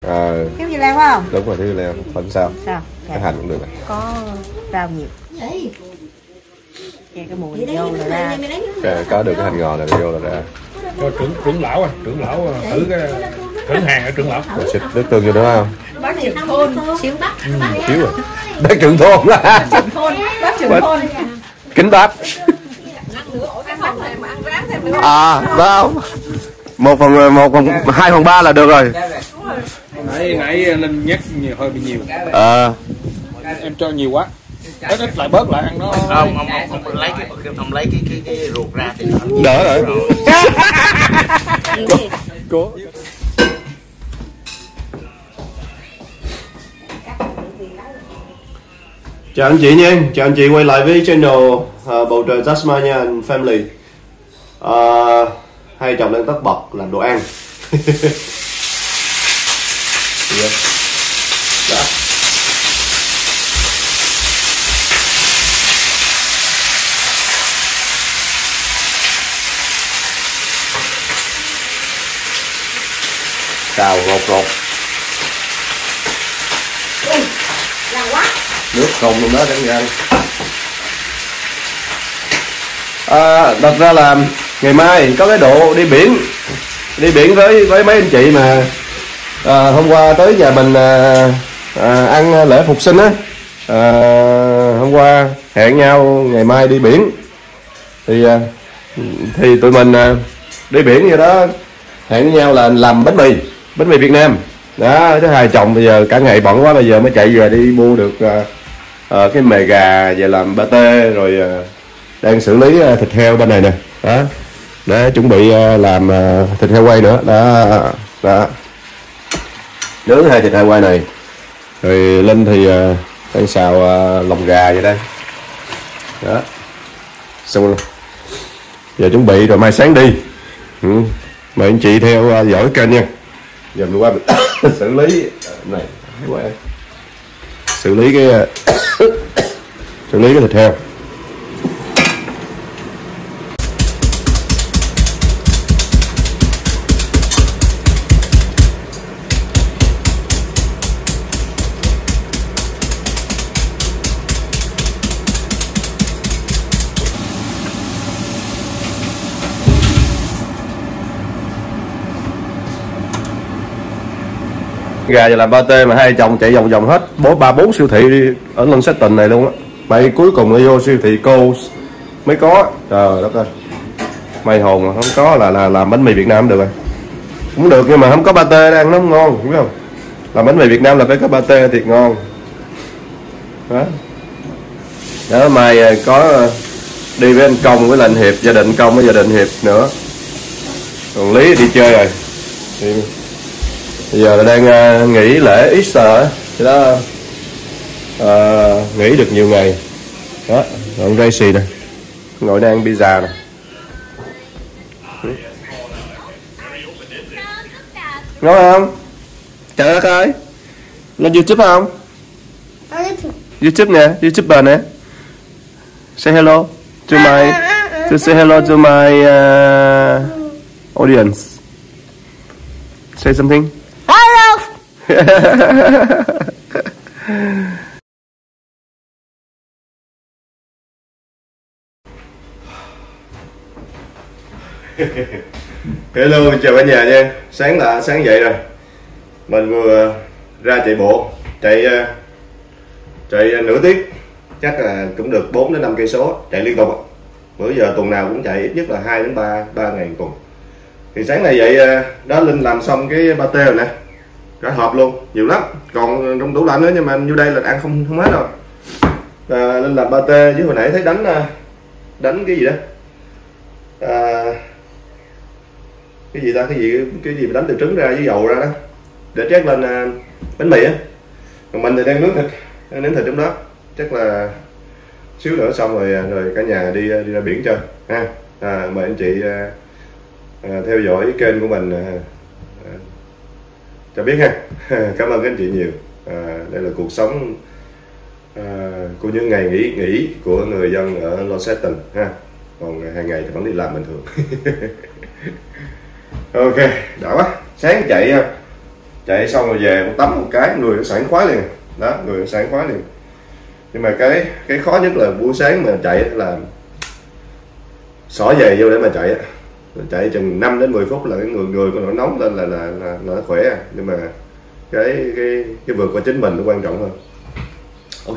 Thiếu dưa leo phải không? Đúng rồi, thiếu dưa leo. Không sao. Sao? Cái hành cũng được. Có rau nhiều. Nghe cái mùi vô là ra. Có được cái hành ngò là vô là ra. Cho trưởng lão thử cái thử hàng ở trưởng lão. Xịt nước tương vô nữa không? Bác trưởng thôn xíu bác. Xíu rồi. Bác trưởng thôn là. Bác trưởng thôn. Kính bác. Đâu. 2/3 là được rồi. Nãy Linh nhắc hơi bị nhiều. Em cho nhiều quá. Ít lại bớt lại ăn nó. Ông lấy cái ruột ra thì đỡ rồi. Cố. Chào anh chị nha, chào anh chị quay lại với channel Bầu Trời Tasmania and Family. Hai chồng đang tất bật làm đồ ăn. Đó. Xào ngọt. Là quá. Nước không luôn đó để ăn. Thật ra là ngày mai có cái độ đi biển với mấy anh chị mà hôm qua tới nhà mình ăn lễ phục sinh á. Hôm qua hẹn nhau ngày mai đi biển thì tụi mình đi biển vậy đó, hẹn với nhau là làm bánh mì Việt Nam đó. Thứ hai chồng bây giờ cả ngày bận quá, bây giờ mới chạy về đi mua được cái mề gà về làm pate, rồi đang xử lý thịt heo bên này nè đó, để chuẩn bị làm thịt heo quay nữa đó, nướng 2 thịt heo quay này, rồi Linh thì đang xào lòng gà vậy đây đó, xong rồi giờ chuẩn bị rồi mai sáng đi. Mời anh chị theo dõi kênh nha. Giờ mình qua mình xử lý này, xử lý cái thịt heo. Gà giờ làm pate mà hai chồng chạy vòng hết 3-4 siêu thị ở Launceston này luôn á. Mày cuối cùng đi vô siêu thị cô mới có. Trời đất ơi, mày hồn mà không có là làm bánh mì Việt Nam được rồi. Cũng được nhưng mà không có pate ăn nó không ngon, đúng không? Làm bánh mì Việt Nam là phải có pate thiệt ngon đó. Mai có đi với anh Công với anh Hiệp, gia đình Công với gia đình Hiệp nữa, còn Lý đi chơi rồi thì bây giờ là đang nghỉ lễ Easter thì đó, nghỉ được nhiều ngày đó. Còn Gracie nè ngồi đang ăn pizza nè. Ngon không? Trời đất ơi, lên YouTube không? YouTube nè, YouTuber nè. Say hello to my say hello to my audience. Say something. Hello, chào cả nhà nha. Sáng dậy rồi, mình vừa ra chạy bộ, chạy nửa tiếng, chắc là cũng được 4 đến 5 cây số, chạy liên tục. Bữa giờ tuần nào cũng chạy ít nhất là 2 đến 3 ngày một tuần. Thì sáng nay dậy đó, Linh làm xong cái pate rồi nè, cả hộp luôn, nhiều lắm, còn trong tủ lạnh nữa nhưng mà vô đây là ăn không hết đâu. Linh làm pate với hồi nãy thấy đánh cái gì đó, cái gì mà đánh từ trứng ra với dầu ra đó để trét lên bánh mì á. Còn mình thì đang nướng thịt trong đó, chắc là xíu nữa xong rồi cả nhà đi ra biển chơi ha. Mời anh chị theo dõi cái kênh của mình cho biết ha. Cảm ơn các anh chị nhiều. Đây là cuộc sống của những ngày nghỉ của người dân ở Launceston ha, còn hàng ngày thì vẫn đi làm bình thường. Ok, đã quá. Sáng chạy chạy xong rồi về một tắm một cái người nó sảng khoái liền đó, người nó sảng khoái liền. Nhưng mà cái khó nhất là buổi sáng mà chạy là xỏ giày vô để mà chạy chừng 5 đến 10 phút là cái người của nó nóng lên là nó khỏe. Nhưng mà cái vượt qua chính mình nó quan trọng hơn. Ok.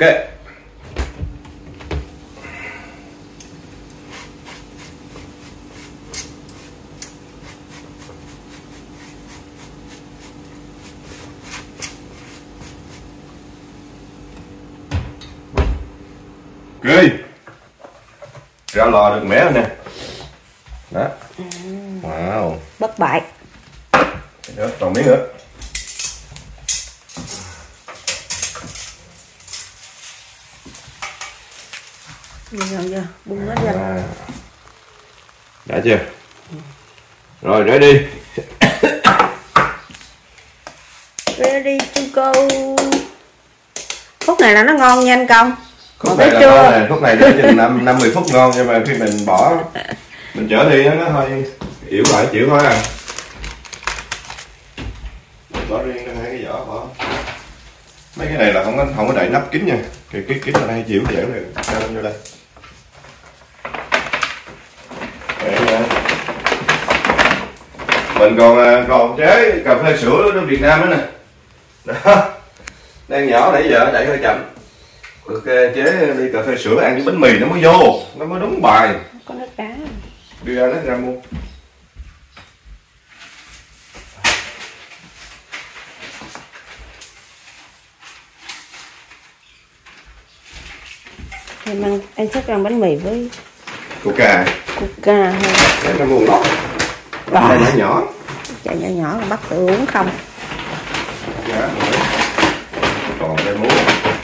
Ok, ra lò được mẻ rồi nè. Đó. Wow. Bất bại. Đó, còn miếng nữa. Giờ bung nó ra. Đã chưa? Rồi ready. Ready to go. Khúc này là nó ngon nha anh Công. Khúc này là ngon nè, khúc này để chừng 50 phút ngon, nhưng mà khi mình bỏ mình chở đi nó hơi yếu lại chịu thôi à. Bỏ riêng ra hai cái vỏ bỏ. Mấy cái này là không có đậy nắp kín nha. Cái kín là hay chịu dẻo được. Cho lên vô đây. Mình còn chế cà phê sữa ở Việt Nam nữa nè. Đó. Đang nhỏ nãy giờ đẩy hơi chậm. Ok, chế đi cà phê sữa ăn với bánh mì nó mới vô, nó mới đúng bài. Có nước đá. Đi ra lấy ra mua. Anh thích ăn bánh mì với Coca. Coca hay Để nó nguồn lọc. Chai nhỏ nhỏ. Chai nhỏ nhỏ là bắt tự uống không? Dạ. Còn đây muốn.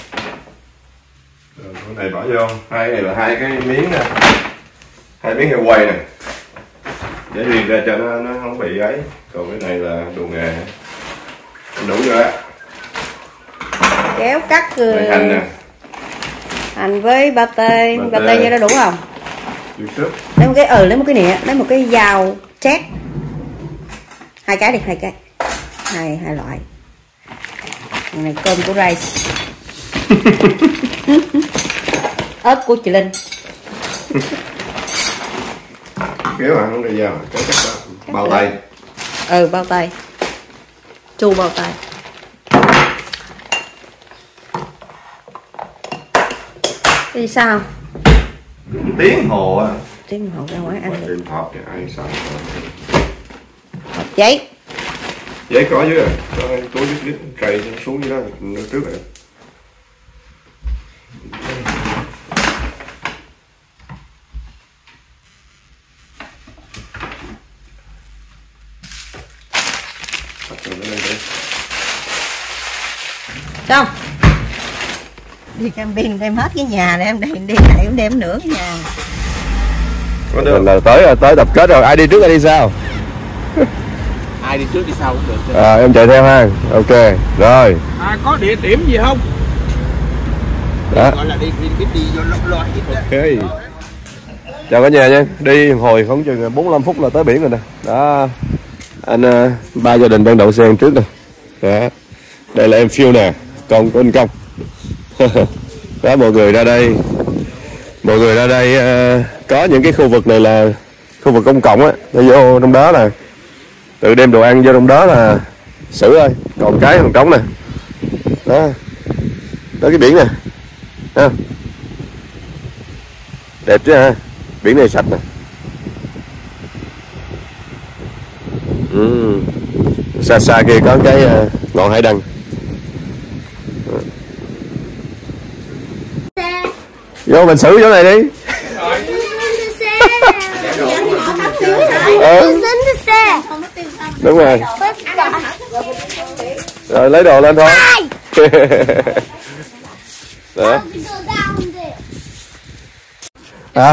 Rồi cái này bỏ vô. Hai này là hai cái miếng nè. Hai miếng heo quay nè. Để riêng ra cho nó không bị ấy. Còn cái này là đồ nghề. Đủ rồi á. Kéo cắt hành nè. Hành với pate như đó đủ không? Lấy một cái nĩa, lấy một cái dao chét. Hai cái đi, hai loại. Cái này cơm của Rice. Ớt của chị Linh. Kéo hả? Không được dao, kéo cắt bao tay. Bao tay. Chu bao tay. Đi sao? Tiếng hồ à. Tiếng hồ ra ngoài ăn được. Điện hộp thì ai sao? Hộp giấy. Giấy có chứ à. Có túi đít cây xuống dưới đó trước rồi. Xong. Đi camping đem hết cái nhà này, em đem này em đem nửa cái nhà. Mình là tới tập kết rồi, ai đi trước ai đi sau? Ai đi trước đi sau cũng được. Em chạy theo ha. Ok, rồi. Có địa điểm gì không? Đó. Gọi là đi vô lo Ok. Chào cả nhà nha. Đi hồi khoảng chừng 45 phút là tới biển rồi nè. Đó. Anh ba gia đình đang đậu xe trước nè. Đó. Đây là em Phiêu nè, con của anh Công. Đó, mọi người ra đây có những cái khu vực này là khu vực công cộng á, nó vô trong đó là tự đem đồ ăn vô trong đó là xử thôi, còn cái còn trống nè. Đó, đó cái biển nè, ha. Đẹp chứ ha, biển này sạch nè. Xa xa kia có cái ngọn hải đăng. Vô mình xử chỗ này đi. Đúng rồi. Rồi lấy đồ lên thôi. Đó. Hả?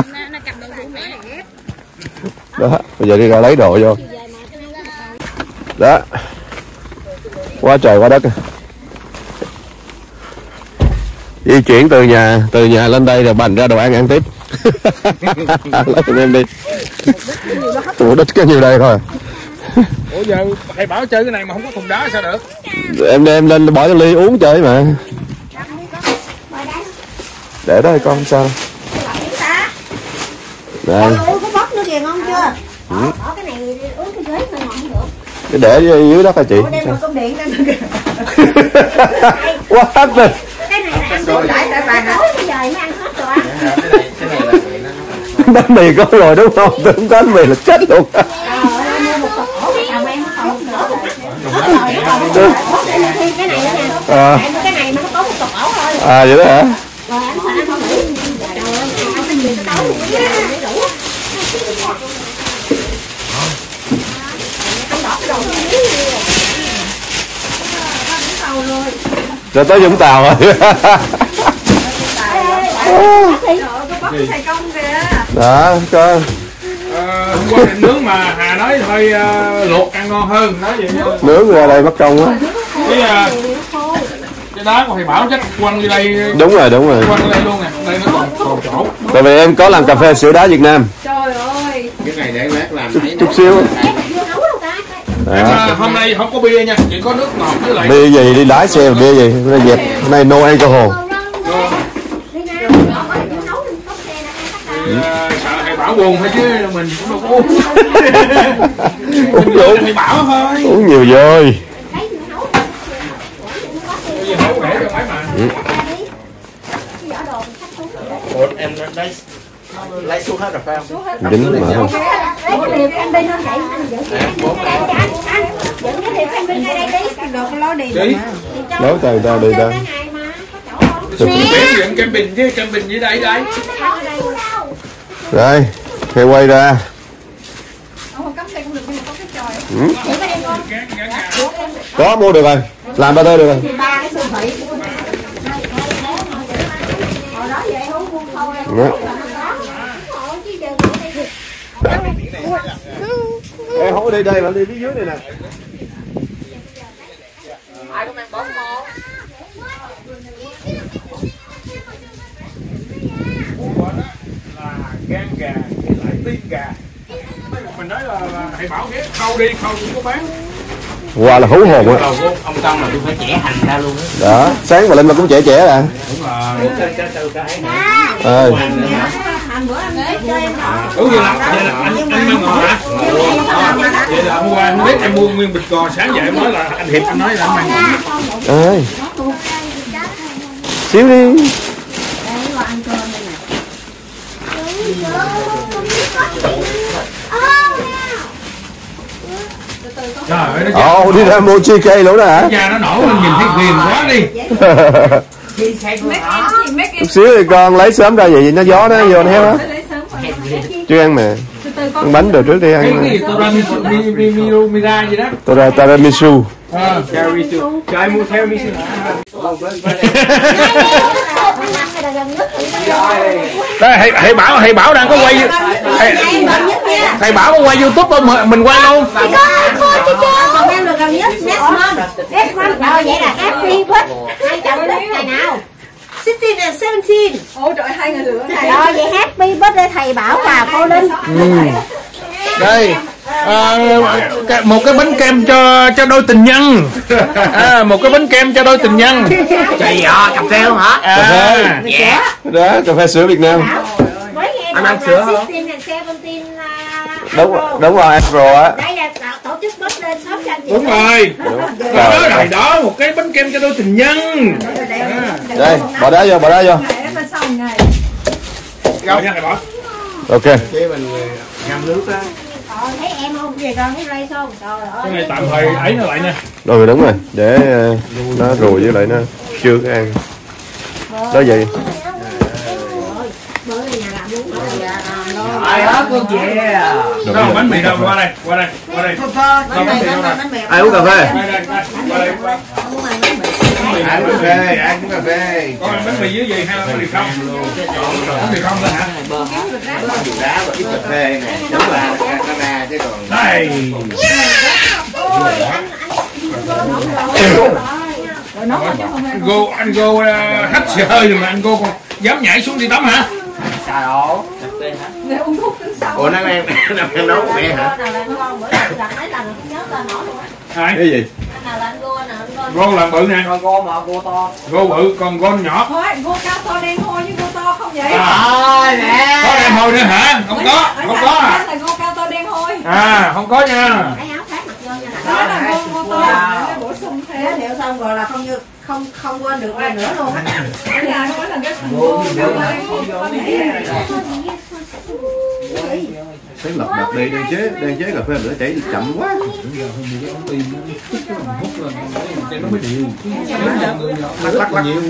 Đó, bây giờ đi ra lấy đồ vô. Đó. Quá trời quá đất. Di chuyển từ nhà lên đây rồi bành ra đồ ăn tiếp. Lấy tụi em đi. Ủa đích có nhiều đây thôi. Ủa giờ thầy bảo chơi cái này mà không có thùng đá sao được? Em đem lên bỏ trong ly uống chơi mà. Để đó con không sao. Đây. Uống có bóp nữa kìa, ngon chưa? Bỏ cái này uống cái ghế mà ngon được. Cái để dưới đó hả chị? Đem một công điện lên kìa. Quá hết rồi. Cái này là ăn tối tại bà nói bây giờ mới ăn hết rồi á. Cái này là Bánh mì có rồi đúng không? Tôi không có bánh mì là chết luôn. Mua một cục ổ chồng em không nữa. Cái này nữa nè. Cái này nó có một cục ổ thôi. À vậy đó hả? Rồi anh không đủ. Trời ơi, ăn cái gì cái tối mới đủ. Rồi tới Vũng Tàu rồi. Đó coi. Hôm qua thịt nướng mà Hà nói thôi luộc ăn ngon hơn, nói vậy. Nướng ra đây mất công á. Cái đá của thầy Bảo chắc quăng đi đây. Đúng rồi. Quăng đi đây luôn nè, đây nó còn chỗ. Tại vì em có làm cà phê sữa đá Việt Nam. Trời ơi. cái này để bác làm Chút xíu. Hôm nay không có bia nha, chỉ có nước ngọt với lại. Bia gì đi lái xe bia gì? Hôm nay dẹp. Hôm nay no alcohol. Sợ thầy Bảo buồn thôi chứ mình cũng đâu có uống. Thầy Bảo thôi. Uống nhiều rồi. Bây giờ nấu để cho mấy mà. em lấy xuống hết rồi phải không? Dính mà không. Lấy cái liệp em bên nó vậy. Dẫn cái liệp em bên ngay đây đi. Được cái lối đi mà. Nói từ ta đi ta. Kem bình với đây. Rồi, thì quay ra. Có mua được rồi. Làm ba tơ được rồi. Đó. Em không có đi đây mà đi phía dưới này nè. Ai có mang bóng không? Là gan gà với lại tim gà. Mình nói là thầy Bảo ghé khâu đi, khâu cũng có bán. Qua là hú hồn á. Ông Công là tôi phải chẻ hành ra luôn Đó, sáng và Linh mà cũng trẻ trẻ à. Đúng rồi. Đúng vậy là anh mang ngò hả? Vậy là hôm qua không biết em mua nguyên bịch cò, sáng dậy em nói là anh Hiệp anh nói là anh mang ngò. Ơi. Xíu đi. Trời ơi nó Ồ, đi ra mua chi cây luôn đó hả? da nó nổ lên nhìn thấy ghiền quá đi. Chút xíu thì con lấy sớm ra vậy nó gió nó vô nó héo á. Chưa ăn mà. Ăn bánh rồi trước đi ăn. Cái gì Mira gì đó. Tiramisu. Tiramisu. Trời mua tiramisu. Đây thầy Bảo đang có quay. Thầy Bảo có quay YouTube không? Mình quay luôn. Còn em được gần nhất next month. Rồi vậy là happy birthday. Hai chồng thích ngày nào? 16 and 17. Ôi trời, hai người lửa này. Rồi vậy happy birthday thầy Bảo và cô Linh. Đây một cái bánh kem cho đôi tình nhân. Một cái bánh kem cho đôi tình nhân. Trời ơi, cà phê không hả? Cà phê. Đó, cà phê sữa Việt Nam. Anh ăn sữa không? Đúng rồi, Pro á. Đây là tổ chức birthday shop cho anh chị. Đúng rồi. Đó này đó, một cái bánh kem cho đôi tình nhân. Đây, bỏ đá vô. Rồi nha thầy Bảo. Ok. Cái mình ngâm nước á. Thấy em không về con thấy ray không? Trời ơi. Cái này tạm thời ấy nó lại nè. Rồi đúng rồi, để nó rùi với lại nó chưa có ăn. Đó vậy. Ai hết con chị. Đâu bánh mì đâu, qua đây. Ai uống cà phê? Đây. Ăn cà phê, ăn cà phê. Có ăn bánh mì với gì hay là bánh mì không? Bánh mì không thôi hả? Đá và ít cà phê nè, đúng là canada chứ còn. Đây. Anh go hắt xì hơi rồi mà anh go còn dám nhảy xuống đi tắm hả? Trời ơi. Để uống thuốc tính sau. Ủa nó em nấu của mẹ hả? Ai? Cái gì? Gô là bự nè. Còn gô mà gô to. Gô bự, còn gô nhỏ. Thôi, gô cao to đen thôi chứ gô to không vậy. Nè. Có đen thôi nữa hả? Không có, không có à. Là gô cao to đen thôi. À, không có nha. Cái áo khác mặc vô nha. Đó là gô to để bổ sung Giới thêm. thiệu xong rồi là không quên được ai nữa luôn á. Đây là nó là cái phần gô cao to đen không nghĩ. Thấy lập đập đây đang chế cà phê nữa chảy chậm quá. Lắc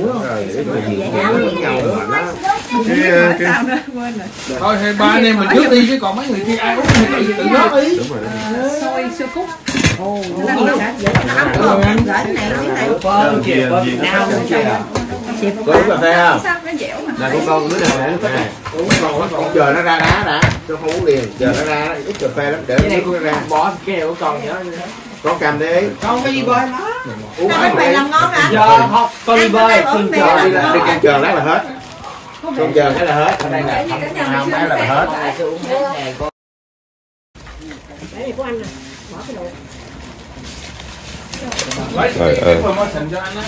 Thôi hai ba anh em mình trước đi chứ còn mấy người kia ai uống thì tự rót đi. Xôi sữa cúc. Có uống cà phê không? Sao nó dẻo mà. Là con đứa nào nè. Con chờ nó ra đá đã, cho không uống liền. Chờ nó ra ít cà phê lắm để nó ra. Bỏ keo của con nhớ. Có cầm đi. Con cái gì bơi nó. Uống Bánh mì làm ngon hả? Giờ học con đi bơi. Bánh mì đi làm ngon. con chờ lát là hết. Con chờ cái là hết. Ở đây là không cái là hết. Đấy của anh nè. Bỏ cái đồ. Lấy cái promotion cho anh á,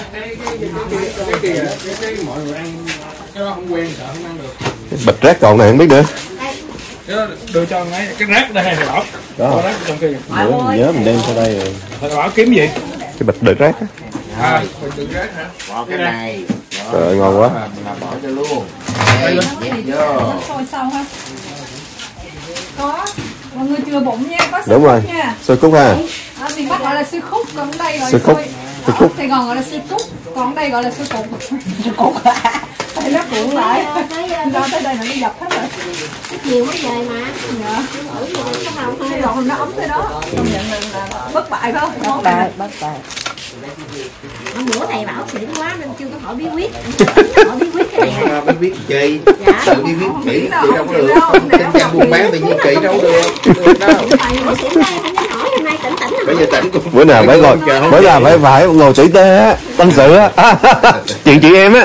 cái mọi người ăn cái đó không quen sợ không ăn được. Bịch rác còn này không biết nữa. Cái đó đưa cho anh ấy, cái rác đây hay bảo. Đó. Rác trong kia. Nhớ mình đem ra đây rồi. Thầy bảo kiếm gì? Cái bịch đựng rác á. À, bịch đựng rác hả? Bỏ cái này. Trời ơi, ngon quá. Bỏ cho luôn. Đây, vô. Xôi sau ha. Có. Mọi người chừa bụng nha, có Đúng rồi. nha. Xôi cúc ha. Ở miền Bắc gọi là sư khúc, còn ở đây gọi Sư là khúc. Ở Sài Gòn gọi là sư cúc, còn ở đây gọi là sư cục. Sư cục. Tại nó cuộn lại. Do tới đây là nó dập hết rồi. Nhiều mấy về mà. Dạ. Sài Gòn nó ấm tới đó. Công nhận là bất bại phải không? Bất bại. Bữa này bảo xịn quá nên chưa có hỏi bí quyết. Hỏi bí quyết cái này. Biết biết chi. Dạ. Tự đi biết kỹ đâu có được. Kinh doanh buôn bán tự nhiên kỹ đâu được. Đâu. Hỏi xịn đây không dám hỏi hôm nay tỉnh Bây giờ tỉnh cũng Bữa nào phải ngồi, bữa nào phải ngồi tử tế á, tâm sự á. Chuyện chị em á.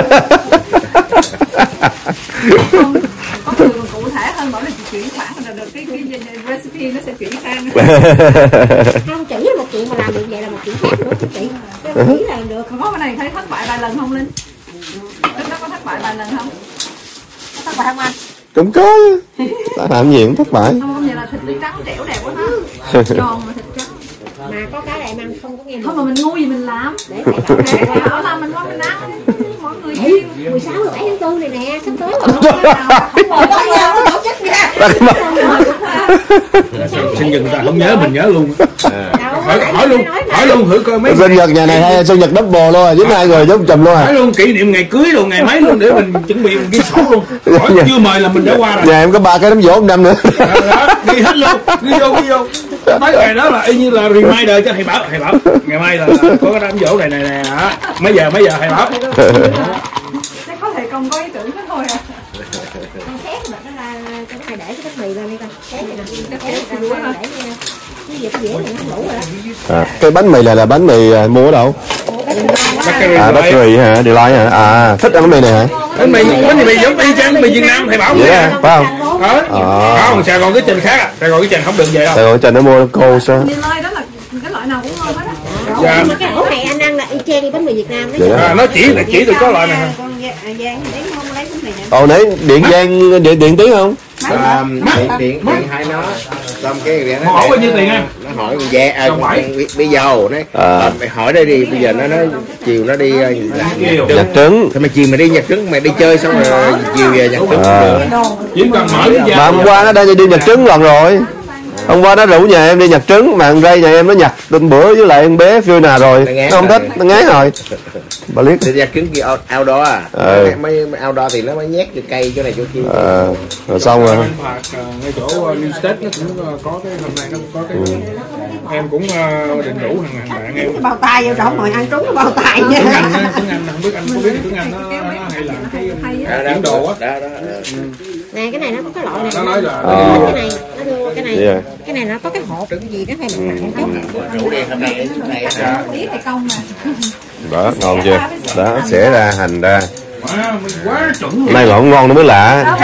Có người còn cụ thể hơn bảo là chị chuyển khoản là được cái recipe nó sẽ chuyển sang. Không chỉ là một chuyện mà làm được vậy là một chuyện khác nữa chị. Chỉ là được. Còn có cái này thấy thất bại vài lần không Linh? Linh nó có thất bại vài lần không? Có thất bại không anh? Cũng có. Ta làm gì cũng thất bại. Không, vậy là thịt trắng trẻo đẹp quá đó. Giòn mà thịt trắng. Mà có cái này ăn không có nghe Thôi mà mình ngu gì mình làm. để thầy Để ở làm mình ngon mình ăn. Mọi người yêu. 16 17 tháng 4 này nè sắp tới rồi. Không ngồi đó nha, nó tổ chức nha. Sinh nhật người ta không nhớ mình nhớ luôn. Hỏi luôn thử coi mấy Sinh nhật nhà này hay sinh nhật double luôn à, với hai người giống chùm luôn à. hỏi luôn kỷ niệm ngày cưới luôn, ngày mấy luôn để mình chuẩn bị mình ghi sổ luôn. Hỏi chưa mời là mình đã qua rồi. Nhà em có 3 cái đám giỗ 1 năm nữa. Đó, ghi hết luôn, ghi vô. Tới ngày đó là y như là reminder cho thầy bảo ngày mai là có cái đám giỗ này nè hả? Mấy giờ thầy bảo. Chắc có thể không có ý tưởng đó thôi à. Con xé cái bịch đó ra cho thầy để cái bánh mì lên đi con. Xé này nè. Xé để cái gì cái dĩa này nó đủ rồi. Cái bánh mì này là bánh mì mua ở đâu? Bakery hả? Delight hả? À, thích ăn bánh mì này hả? Bánh mì giống y chang bánh mì Việt Nam thầy bảo Vậy vậy. à, phải không? Không, Sài Gòn cái trình khác à. Sài Gòn cái trình không được vậy đâu. Sài Gòn trình nó mua cô sao? Như nơi đó là cái loại nào cũng ngon hết á. Dạ. Nhưng mà cái ổ này anh ăn là y chang đi bánh mì Việt Nam đấy. À, nó chỉ được có loại này hả? Con Giang lấy không lấy bánh mì này. Ồ nãy điện Giang điện tiếng không? điện hai nó xong cái Họ hỏi bao nhiêu tiền anh? nó hỏi dạ bây giờ đấy mày hỏi đây đi bây giờ nó nói chiều nó đi Nhạc trứng. thì mày chiều mày đi nhặt trứng mày đi chơi xong rồi chiều về nhặt trứng Chỉ cần mở cái Mà hôm qua nó đã đi nhặt trứng lần rồi. Hôm qua nó rủ nhà em đi nhặt trứng mà thằng Ray nhà em nó nhặt tuần bữa với lại con bé Fiona rồi. Nó không thích, nó ngán rồi. Bà liếc. thì nhặt trứng kia outdoor à. Mấy outdoor thì nó mới nhét cái cây chỗ này chỗ kia. Rồi xong rồi. ngay chỗ New State nó cũng có cái hôm nay nó có cái em cũng định rủ thằng bạn em. Cái bao tay vô trọng rồi ăn trúng cái bao tay nha. Tiếng Anh không biết anh có biết tiếng Anh nó hay là cái bản đồ á. Nè cái này nó có cái loại này. Nó nói là Cái này nó đưa cái này nó có cái hộp cái gì đó hay mình tặng chút. Rủ đi hôm nay Ý thầy công mà. Đó, ngon chưa? Đó, xẻ ra hành ra. Mình quá chuẩn luôn. Này mà không ngon nó mới lạ.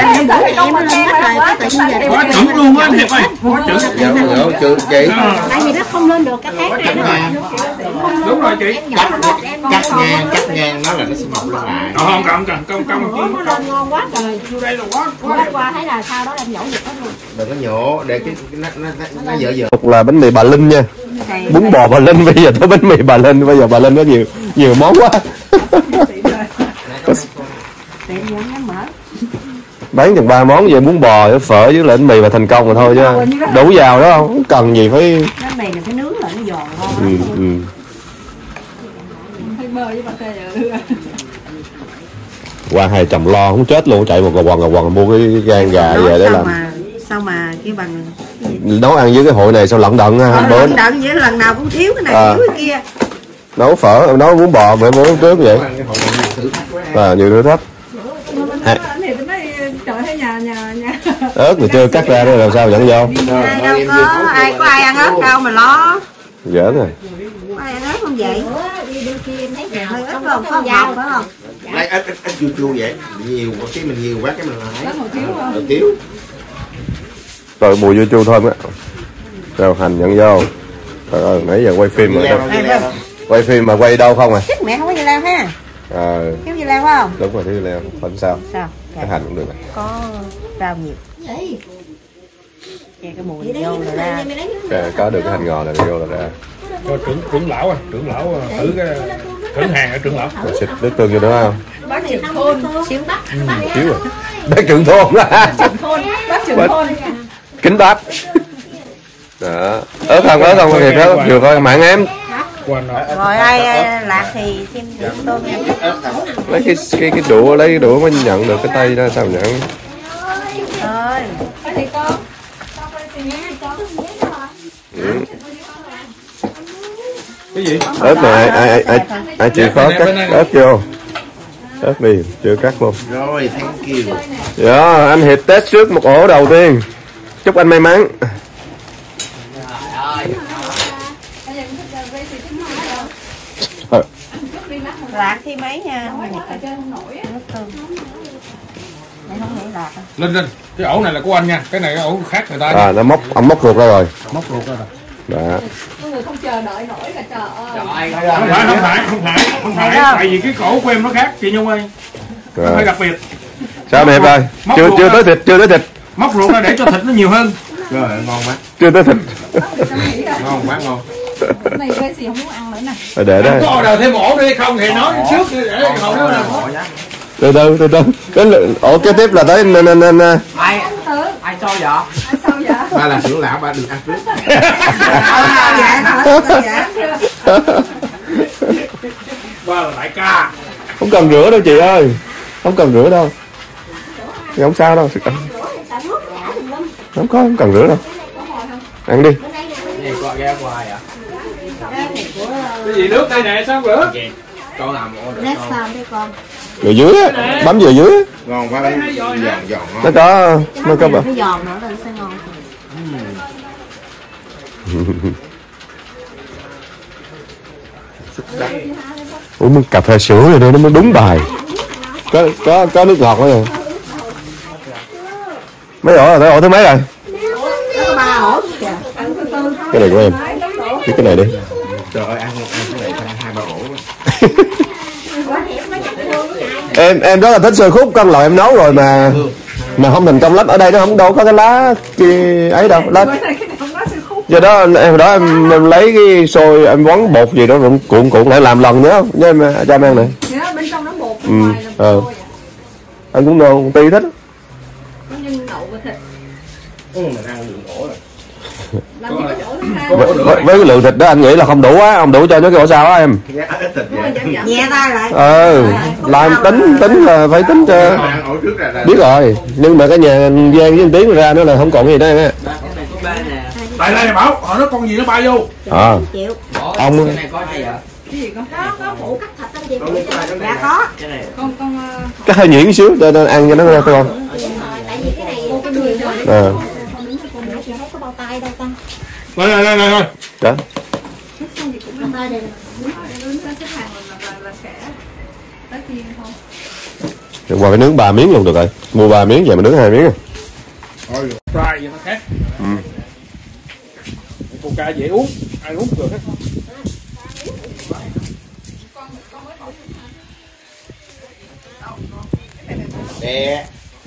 Quá chuẩn luôn á anh Hiệp ơi. Quá chuẩn. Chưa chị. Tại vì nó không lên được cái khác này. Đúng rồi chị. Cắt ngang nó là nó sẽ mọc lên lại. Không cần. Nó lên ngon quá trời. Đây là quá. Qua thấy là sau đó em nhổ giật hết luôn. Đừng có nhổ để cái nó dở dở. Một là bánh mì bà Linh nha. Bún bò bà Linh, bây giờ tới bánh mì bà Linh, bây giờ bà Linh có nhiều món quá. Bán chừng 3 món về bún bò với phở với lại bánh mì mà thành công rồi thôi chứ đủ vào đó không cần gì phải. Bánh mì này phải nướng lại nó giòn ngon. Hay bơ với bà tê giờ. Qua hai chồng lo không chết luôn, chạy một quần mua cái gan gà về để làm. Sao mà cái bằng Nấu ăn với cái hội này sao lận đận ha. Lận đận vậy, lần nào cũng thiếu cái này thiếu cái kia. Nấu phở, nấu bún bò mẹ muốn trước vậy. Nhiều thử thách. Anh thì tôi nói trời thấy nhà. Ớt mà chưa cắt ra đây làm sao dẫn vô. Ai đâu có ai ăn ớt đâu mà lo. Giỡn rồi. Ai ăn ớt không vậy? Hơi ớt không? Có dầu phải không? Lấy ít chua vậy. Nhiều quá cái mình nhiều quá cái mình lại. Thiếu Thiếu. Rồi mùi vô chua thơm á. Rồi hành nhận vô. Trời ơi, nãy giờ quay phim rồi đó. Quay phim mà quay đâu không à? Chắc mẹ không có dưa leo ha. Thiếu dưa leo phải không? Đúng rồi, thiếu dưa leo. Không sao. Sao? Cái hành cũng được. Có rau nhiều. Nghe cái mùi vô rồi ra. Có được cái hành ngò này vô là ra. Rồi trưởng lão thử cái thử hàng ở trưởng lão. Rồi xịt nước tương vô nữa không? bác trưởng thôn xíu Xíu rồi. Bác trưởng thôn á. bác trưởng thôn Kính bác. Đó. Ớt không thì đó vừa coi mạng em. Rồi ai lạc thì xem tôm nha. Lấy cái đũa, lấy cái đũa mới nhận được cái tay ra sao nhận. Rồi. thì con Cái gì? Ớt này ai chịu khó cắt ớt vô. Ớt đi, chưa cắt luôn. Rồi, thank you. Dạ, anh Hiệp test trước một ổ đầu tiên. Chúc anh may mắn. Lạc thì mấy nha. Linh, cái ổ này là của anh nha, cái này cái ổ khác người ta. Nó ông móc ruột ra rồi. Móc ruột ra rồi. Đó. người không chờ đợi nổi cả trời ơi. Không phải, tại vì cái cổ của em nó khác chị Nhung ơi. Nó phải đặc biệt. Sao đẹp ơi? Chưa tới thịt. Móc ruột ra để cho thịt nó nhiều hơn. Rồi, ngon quá. Chưa tới thịt. Ngon quá ngon. Này cái gì không muốn ăn nữa nè. Để đó. Có order thêm ổ đi không thì nói trước đi để hồi đó là Từ từ. Cái ổ kế tiếp là tới nên Ai cho vậy? Sao vậy? Ba là trưởng lão, ba đừng ăn trước. ba là đại ca. không cần rửa đâu chị ơi. Không cần rửa đâu. Không sao đâu. Không cần rửa đâu. Ăn đi. Này qua ra hoài à? Cái gì nước đây nè sao rửa? Con làm Lát sao đây con? Vừa dưới á, bấm vừa dưới á. Ngon quá đấy. Giòn ngon. Nó có bà. Nó giòn nữa là sẽ ngon. Uống cà phê sữa rồi đây nó mới đúng bài. Có nước ngọt nữa rồi. Mấy ổ rồi, tới ổ thứ mấy rồi? Nó có 3 ổ kìa. Cái này của em. Cái này đi. Trời ơi, ăn cái này phải 2-3 ổ. Em rất là thích xôi khúc, con lò em nấu rồi mà không thành công lắm. Ở đây nó không đâu có cái lá kia ấy đâu lá. Do đó em lấy cái xôi em quấn bột gì đó rồi cuộn lại làm lần nữa nha em cho em ăn này. Bên trong nó bột ngoài là Anh cũng ngon, ti thích. nhưng đậu và thịt. Mình ăn được ổ rồi. Làm gì có chỗ thứ hai. Với cái lượng thịt đó anh nghĩ là không đủ á, không đủ cho nó cái ổ sao á em. Ít thịt vậy. Nhẹ tay lại. Làm tính là phải tính cho. Ăn ổ trước ra. Biết rồi, nhưng mà cái nhà Giang với anh Tiến ra nữa là không còn gì đó nha. Tại đây bảo họ nói con gì nó bay vô. Chịu. Ông cái này có gì vậy? Cái gì con? Có phụ cắt thịt anh chị. Dạ có. Cái này Con cái hơi nhuyễn xíu để ăn cho nó ra con. Tại vì cái này cái đường rồi. chị thấy có bao tay đâu con. Rồi. Đó. Bao tay đây. Xếp hàng là sẽ tất nhiên không. Qua phải nướng 3 miếng luôn được rồi. Mua 3 miếng về mà nướng 2 miếng. Thôi fry vậy nó khác. Coca dễ uống, ai uống được hết. Nè.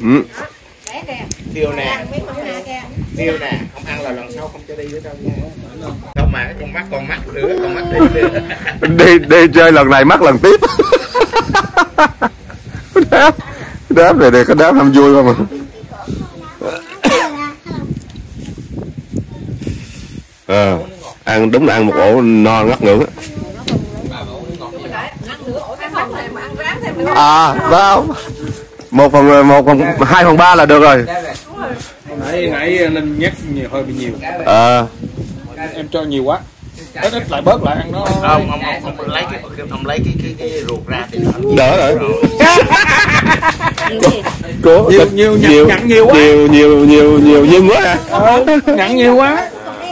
Tiêu nè. Tiêu nè, không ăn là lần sau không cho đi nữa đâu nha. Không mà con mắt nữa, con mắt đi chơi lần này mắc lần tiếp. Đáp này có đáp ham vui không à? Ăn đúng là ăn một ổ no ngắt ngưỡng á. Sao? 2/3 là được rồi. Nãy Linh nhắc nhiều hơi bị nhiều. Em cho nhiều quá. Ít lại bớt lại ăn nó. Ông lấy cái ruột ra thì đỡ rồi. Nhiều nhặn nhiều quá. Nhiều nhưng quá à. Nhặn nhiều quá.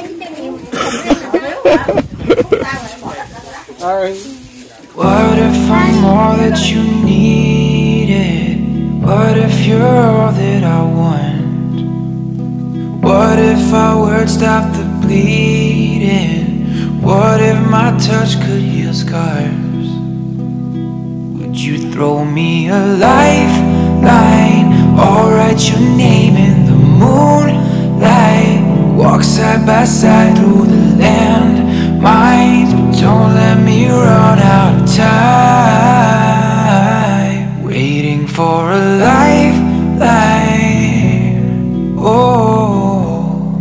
What if I'm all that you needed? What if you're all that I want? What if our words stop the bleeding? What if my touch could heal scars? Would you throw me a lifeline? Or write your name in the moonlight? Walk side by side through the land mines, but don't let me run out of time, waiting for a lifeline. Oh,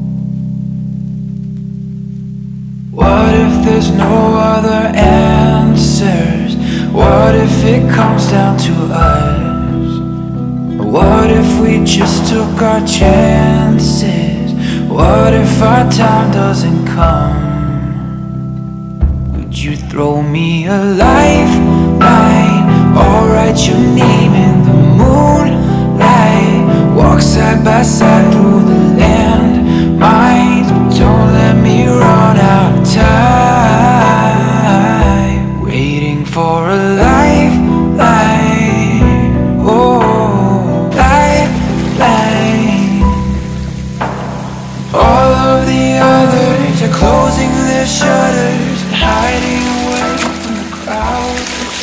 what if there's no other answers? What if it comes down to us? What if we just took our chances? What if our time doesn't come? Would you throw me a lifeline? Or write your name in the moonlight? Walk side by side through the land mines, but don't let me run out of time, waiting for a lifeline. Oh, lifeline. All of the others are closing their shutters, hiding away from the crowd.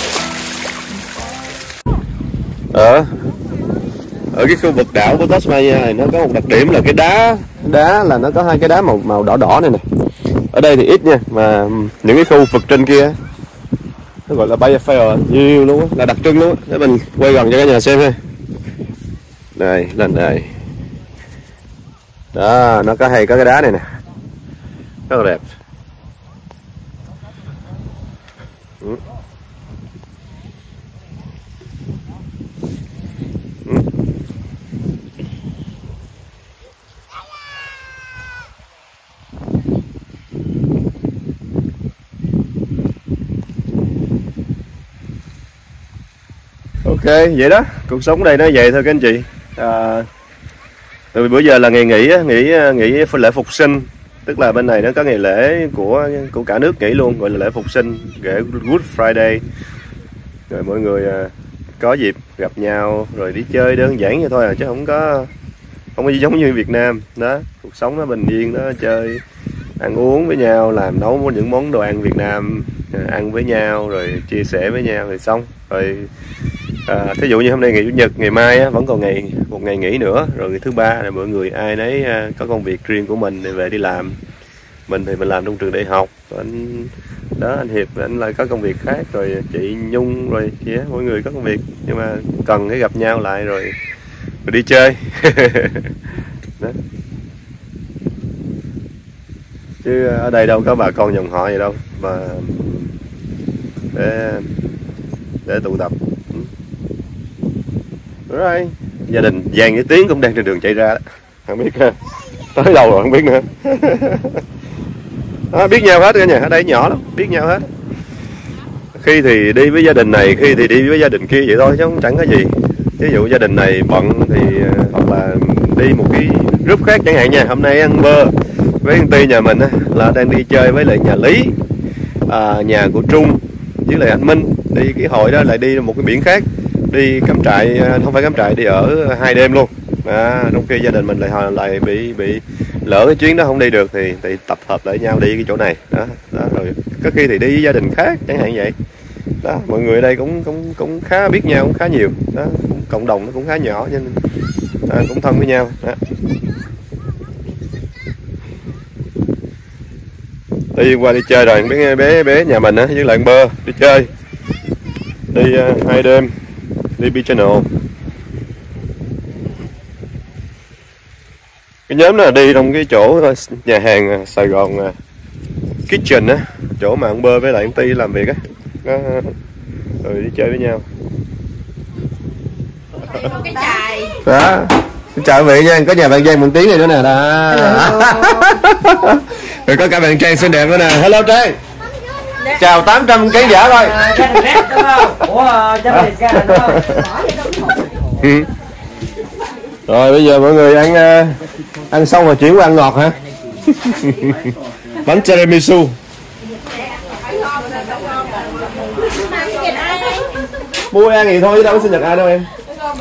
Ở cái khu vực đảo của Tasmania này nó có một đặc điểm là cái đá là nó có hai cái đá màu đỏ đỏ này nè. Ở đây thì ít nha, mà những cái khu vực trên kia nó gọi là Bay of Fire nhiều luôn á, là đặc trưng luôn á. Để mình quay gần cho cả nhà xem ha. Đây, lên đây. Đó, nó có cái đá này nè, rất là đẹp. Ok, vậy đó, cuộc sống đây nó vậy thôi các anh chị. Từ bữa giờ là ngày nghỉ lễ phục sinh, tức là bên này nó có ngày lễ của cả nước nghỉ luôn, gọi là lễ phục sinh, gọi Good Friday. Rồi mọi người có dịp gặp nhau rồi đi chơi đơn giản vậy thôi à, chứ không có gì giống như Việt Nam đó. Cuộc sống nó bình yên, nó chơi ăn uống với nhau, làm nấu những món đồ ăn Việt Nam, ăn với nhau rồi chia sẻ với nhau rồi xong rồi. Thí dụ như hôm nay ngày Chủ nhật, ngày mai á, vẫn còn một ngày nghỉ nữa, rồi ngày thứ ba là mọi người ai nấy có công việc riêng của mình thì về đi làm. Mình thì mình làm trong trường đại học, anh Hiệp anh lại có công việc khác, rồi chị Nhung rồi chị á, mỗi người có công việc, nhưng mà cần cái gặp nhau lại rồi đi chơi. Đó. Chứ ở đây đâu có bà con dòng họ gì đâu mà để tụ tập. Rồi, gia đình Giang với Tiến cũng đang trên đường chạy ra đó. Không biết tới đâu rồi không biết nữa. Đó, biết nhau hết cả nhà, ở đây nhỏ lắm, biết nhau hết. Khi thì đi với gia đình này, khi thì đi với gia đình kia vậy thôi chứ chẳng có gì. Ví dụ gia đình này bận thì hoặc là đi một cái group khác chẳng hạn nha. Hôm nay ăn bơ với công ty nhà mình là đang đi chơi với lại nhà Lý, nhà của Trung với lại anh Minh. Đi cái hội đó lại đi một cái biển khác. đi cắm trại, không phải cắm trại, đi ở 2 đêm luôn. Trong khi gia đình mình lại bị lỡ cái chuyến đó không đi được thì tập hợp lại nhau đi cái chỗ này đó, rồi có khi thì đi với gia đình khác chẳng hạn vậy đó. Mọi người ở đây cũng khá biết nhau, cũng khá nhiều đó, cộng đồng nó cũng khá nhỏ cho nên cũng thân với nhau đó. Đi qua đi chơi rồi bé nhà mình á với lại Bơ đi chơi, đi 2 đêm đi Beach Channel. Cái nhóm là đi trong cái chỗ nhà hàng Sài Gòn Kitchen á, chỗ mà ông Bơ với lại ông Ti làm việc á, rồi đi chơi với nhau. Đó, chào quý vị nha, có nhà bạn Giang Mận Tiến này nữa nè đó. Rồi có cả bạn Trang xinh đẹp nữa nè. Hello Trang. Chào 800 khán giả thôi. Rồi bây giờ mọi người ăn xong rồi chuyển qua ăn ngọt hả? Bánh tiramisu. Mua ăn gì thôi chứ đâu có sinh nhật ai đâu em.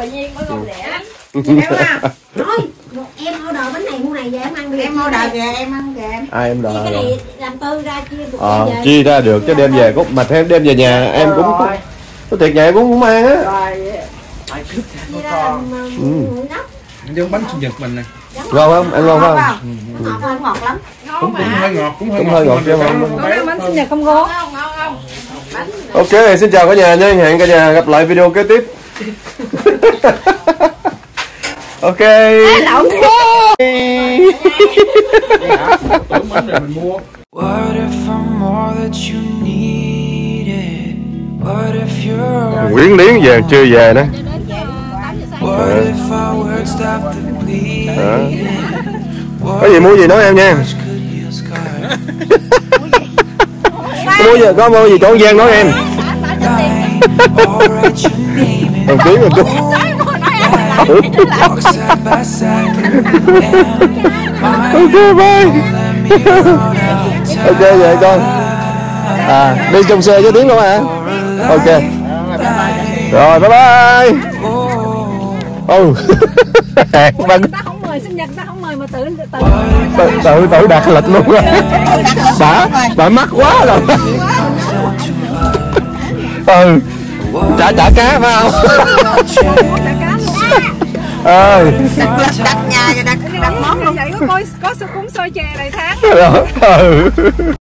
Thôi, em order bánh này mua này về em ăn đi. Em order kìa, em ăn kìa. Ai em đợi? Cái này làm tư ra chia được về. Chia ra được chứ đem về mà thêm đem về nhà em cũng có thiệt nhà em cũng mang á. Giống bánh sinh nhật mình nè. Ngon không? Ăn ngon không? Ngọt lắm. Cũng hơi ngọt, cũng hơi ngọt chứ không. Bánh sinh nhật không ngon. Ok, xin chào cả nhà nha, hẹn cả nhà gặp lại video kế tiếp. Ok. What if I'm all that you needed? What if you're Quyến Liếng về chưa về nữa. What if our words stop the bleeding? Có gì mua gì nói em nha. Có mua gì chỗ Giang nói em. Đồng tiếng rồi cô. Ok bye. Ok vậy con. Đi trong xe với Tiếng luôn hả? Ok. Rồi bye bye. Ta không mời sinh nhật, ta không mời mà tự đặt lịch luôn á. Bà mắc quá rồi. Chả cá phải không? đặt nhà và đặt món luôn. Vậy có xôi cúng xôi chè này tháng.